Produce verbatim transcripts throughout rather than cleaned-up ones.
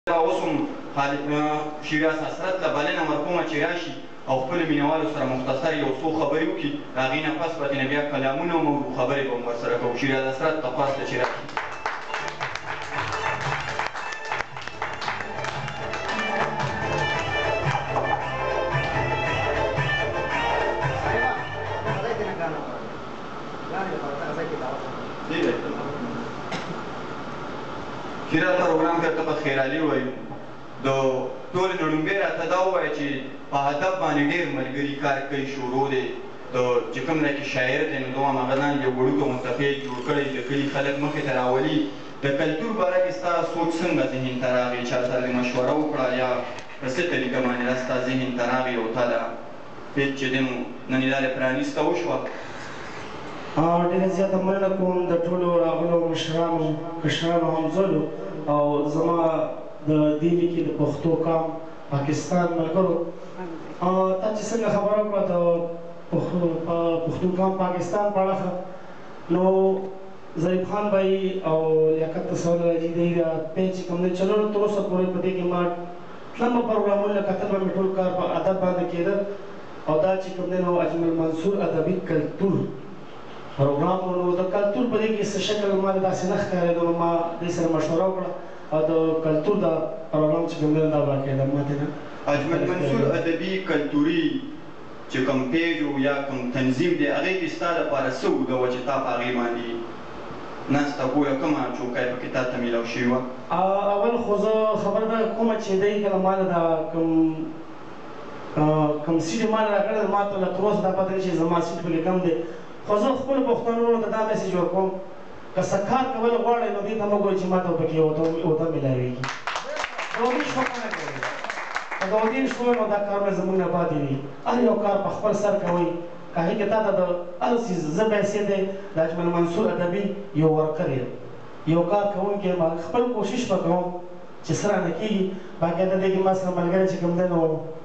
اوس هم شیراز حسرت له بلنه مرحومه چې راشي او خپلو مینهوالو سره مختصر یو څو خبرې وکړي د هغې نه پس به ترې بیا کلامونه او موضوع خبرې به هم ورسره کوو. شیراز حسرت ته پاس ته چې راشي. شیراز پروګرام کې ته په خیرالي وایو د ټولې نه لومړی راته دا ووایه چې په هدف باندې ډېر ملګري کار کوي شروع دی د چې کوم ځای کې شاعر دی نو دوه هماغه ځان یو وړوکی منتفع جوړ کړی د کلي خلک مخې ته راولي. د کلتور باره کې ستا سوچ څنګه ذهن ته راغی؟ چا سره دې مشوره وکړه یا په څه طریقه باندې دا ستا ذهن ته راغی او تا دا پیج چې دی نو نن یې دا پرانیسته وشوه؟ ډېره زیاته مننه کوم د ټولو راغلو مشرانو کشرانو همزولو او زما د دې لیکې د پښتو کام پاکستان ملګرو. تا چې څنګه خبره وکړه د پښتو کام پاکستان په اړه نو ظریف خان بھائی او لیاقت تصور راځي دی دا پیج چې کوم دی چلولو تر اوسه پورې په دې کې ما لمبه پروګرامونه کتل به مې ټول کار په ادب باندې کېده او دا چې کوم دی نو اجمل منصور ادبي کلتور پروګرام نو د کلتور په دې کې څه شکل ما داسې نه ښکارېدو نو ما دې سره مشوره وکړه او د کلتور دا پروګرام چې کوم دی دا باقاعده ماته نه اجمل منصور ادبي کلتوري چې کوم پیج یا کوم تنظیم دی هغې کې ستا دپاره څه وګوه چې تا په هغې باندې ناسته پوهه کومه چوکۍ پکې تا ته میلاو شوې وه؟ اول خو زه خبره دا کومه چې دی کله ما له دا کوم کوم سیټ یې ما له راکړی ما ته لا تر اوسه دا پته نه چې زما سیټ پکې کم دی خو زه خپلو پښتنو ته دا میسج ورکوم که څه کار کول غواړئ نو دې ته مه ګورئ چې ما ته پکې اوده میلاویږي. د اودین شپه مه نه کوئ که د اودین شپه نو دا کارونه زموږ نه پاتې دي. هر یو کار په خپل سر کوئ که هغې کې تا ته د هر څیز زه بحثیت دی د اجمل منصور ادبي یو ورکر یم یو کار کوونکی یم خپل کوشش به کوم چې څه رانه کېږي. باقاعده دې کې ما سره ملګری چې کوم دی نو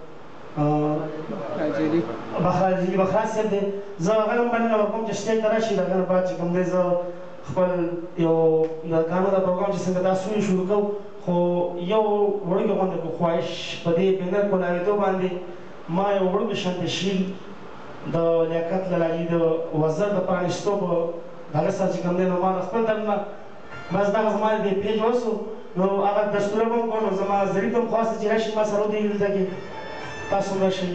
بخراجي بخراج صاحب دی زه هغه هم مننه ورکوم چې سټیج ته راشي د هغه نه بعد چې کوم دی زه خپل یو د قانون د پروګرام چې څنګه تاسو یې شروع کوو خو یو وړوکی غوندې کو خواهش په دې بینر کولاوېدو باندې ما یو وړوکی شانتې شیل د لیاقت له لارې د وزر د پرانیستو په هغه سره چې کوم دی نو ما د خپل طرف نه بس دغه زما د پیج وسو نو هغه دستوره به هم کوم نو زما ظریف هم خواسته چې راشي ما سره ودرېږي دلته کې تاسو هم راشئ.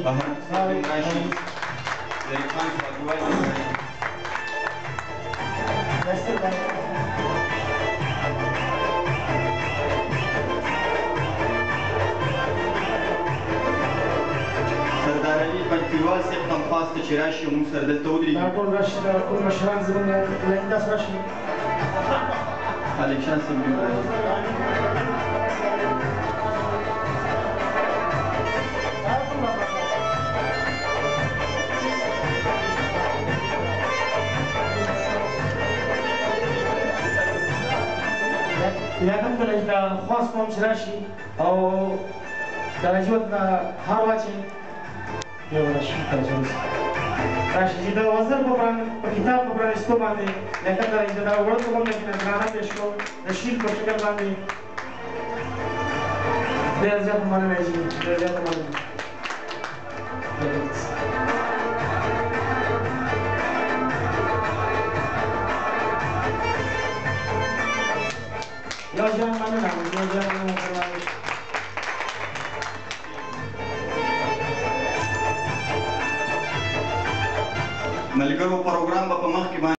سردار علي پنځپیروال صاحب هم خواسته چې راشي او موږ سره دلته ودرېږي. دا ټول راشي دا ټول مشران زموږ لاین داس راشي. خالد شاه صاحب هم راشي. لیاقت ته دا خواست کوم چې راشي او د راجوت نه هر واچي یو راشي راشي چې د وزر په کتاب په پرانیستو باندې لیاقت ته راشي دا وړوکی هم د نظرانه پېښ کړو د شیل په شکل باندې ډېره زیاته مننه یې ډېره زیاته مننه. یو جان مننه یو جان مننه ملګرو پروګرام به په مخکې باندې